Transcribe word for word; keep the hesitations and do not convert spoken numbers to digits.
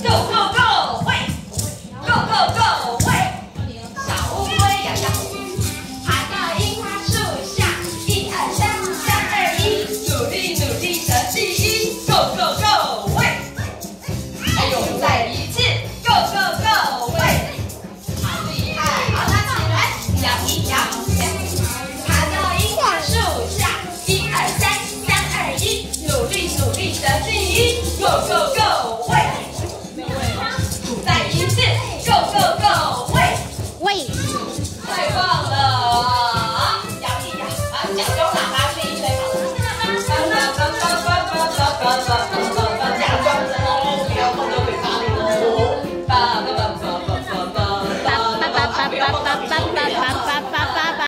go go， 喂 ，go go go， 喂，小乌龟呀呀，爬到樱花树下，一二三，三二一，努力努力得第一 ，go go go， 喂，还有再一次 ，go go go， 喂，好厉害，好，拉起来，摇一摇，爬到樱花树下，一二三，三二一，努力努力得第一 ，go go go， 喂。 再一次 ，Go Go Go， 喂喂， 太棒了！摇一摇，啊，脚用喇叭吹一吹好了。